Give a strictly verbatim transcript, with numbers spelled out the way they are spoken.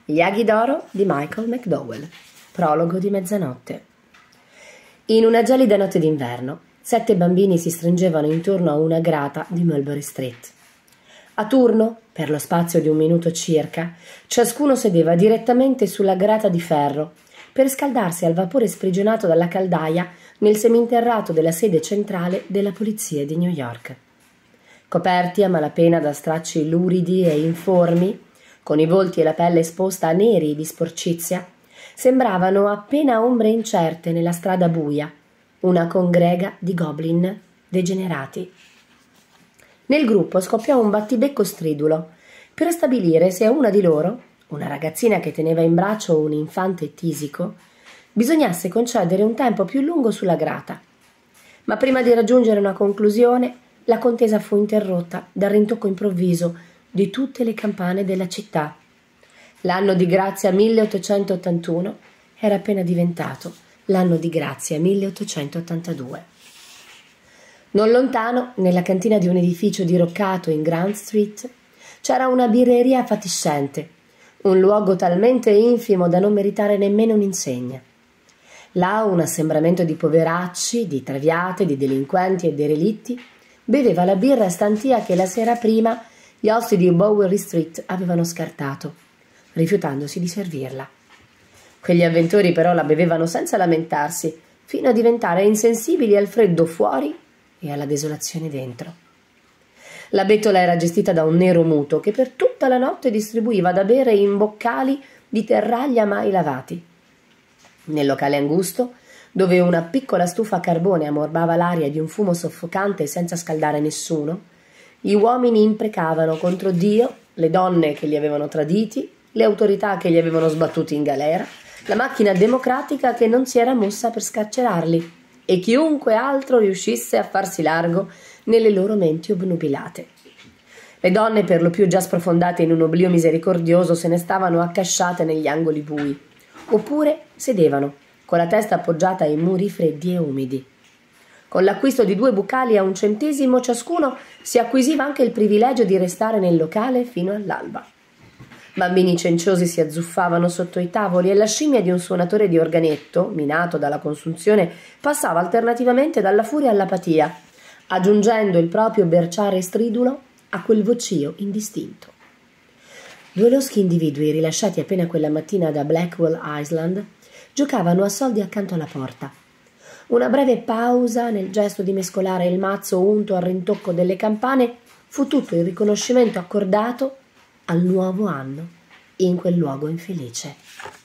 Gli aghi d'oro di Michael McDowell. Prologo di mezzanotte. In una gelida notte d'inverno, sette bambini si stringevano intorno a una grata di Mulberry Street. A turno, per lo spazio di un minuto circa, ciascuno sedeva direttamente sulla grata di ferro per scaldarsi al vapore sprigionato dalla caldaia nel seminterrato della sede centrale della polizia di New York. Coperti a malapena da stracci luridi e informi, con i volti e la pelle esposta a neri di sporcizia, sembravano appena ombre incerte nella strada buia, una congrega di goblin degenerati. Nel gruppo scoppiò un battibecco stridulo per stabilire se a una di loro, una ragazzina che teneva in braccio un infante tisico, bisognasse concedere un tempo più lungo sulla grata. Ma prima di raggiungere una conclusione, la contesa fu interrotta dal rintocco improvviso di tutte le campane della città. L'anno di grazia milleottocentottantuno era appena diventato l'anno di grazia milleottocentottantadue. Non lontano, nella cantina di un edificio diroccato in Grand Street, c'era una birreria fatiscente, un luogo talmente infimo da non meritare nemmeno un'insegna. Là un assembramento di poveracci, di traviate, di delinquenti e derelitti beveva la birra stantia che la sera prima gli osti di Bowery Street avevano scartato, rifiutandosi di servirla. Quegli avventori però la bevevano senza lamentarsi, fino a diventare insensibili al freddo fuori e alla desolazione dentro. La bettola era gestita da un nero muto che per tutta la notte distribuiva da bere in boccali di terraglia mai lavati. Nel locale angusto, dove una piccola stufa a carbone ammorbava l'aria di un fumo soffocante senza scaldare nessuno, gli uomini imprecavano contro Dio, le donne che li avevano traditi, le autorità che li avevano sbattuti in galera, la macchina democratica che non si era mossa per scarcerarli e chiunque altro riuscisse a farsi largo nelle loro menti obnubilate. Le donne, per lo più già sprofondate in un oblio misericordioso, se ne stavano accasciate negli angoli bui, oppure sedevano, con la testa appoggiata ai muri freddi e umidi. Con l'acquisto di due bucali a un centesimo ciascuno si acquisiva anche il privilegio di restare nel locale fino all'alba. Bambini cenciosi si azzuffavano sotto i tavoli e la scimmia di un suonatore di organetto, minato dalla consunzione, passava alternativamente dalla furia all'apatia, aggiungendo il proprio berciare stridulo a quel vocio indistinto. Due loschi individui, rilasciati appena quella mattina da Blackwell Island, giocavano a soldi accanto alla porta. Una breve pausa nel gesto di mescolare il mazzo unto al rintocco delle campane fu tutto il riconoscimento accordato al nuovo anno in quel luogo infelice.